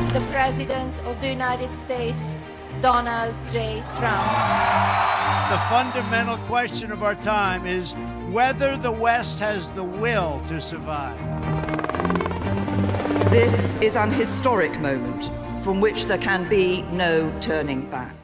the President of the United States, Donald J. Trump. The fundamental question of our time is whether the West has the will to survive. This is an historic moment from which there can be no turning back.